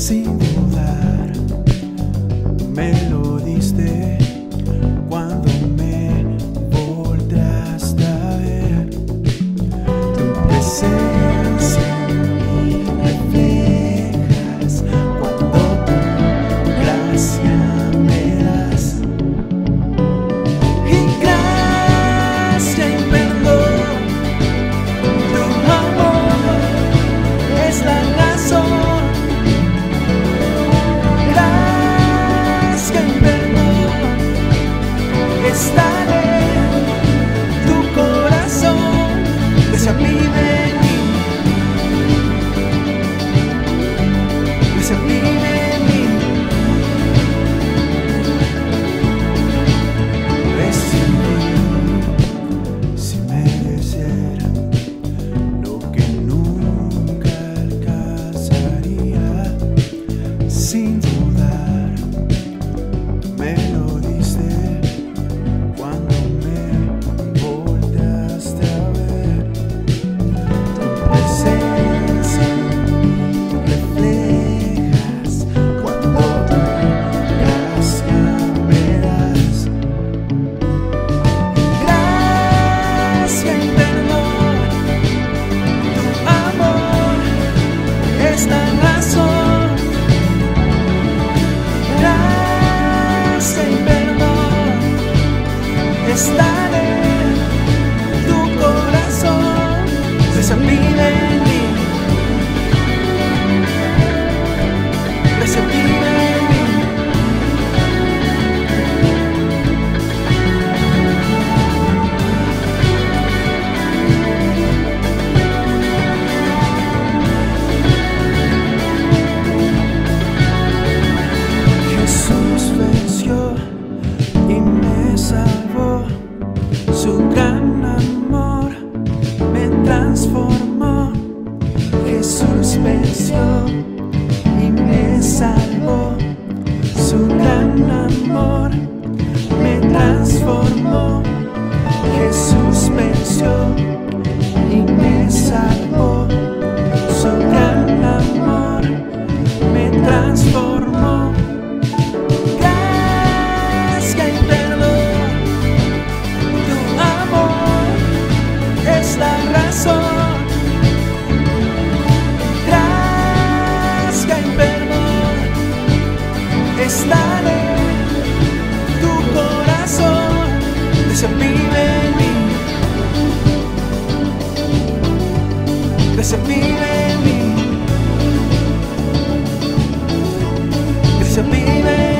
sin dudar. Me lo diste cuando me volteaste a ver. Tu presencia en mí reflejas cuando tu gracia me das. Y gracia y perdón, tu amor es la razón. Gracia y perdón están en tu corazón. Gracia vive en mí. Gracia vive en mí. Recibí sin merecer lo que nunca alcanzaría. Sin dudar, me lo diste cuando me volteaste a ver. Tu presencia en mí reflejas cuando tu gracia me das. Gracia y perdón, tu amor es la razón. Gracia y perdón están en tu corazón. Gracia vive en mí. Gracia vive en mí. Jesús venció y me salvó. Su gran amor me transformó. Jesús venció y me salvó. Su gran amor me transformó. Jesús venció y me salvó. Su gran amor me transformó. Gracia y perdón, tu amor es la razón. Gracia y perdón están en tu corazón. Gracia vive en mí. Gracia vive en mí. Gracia vive en mí.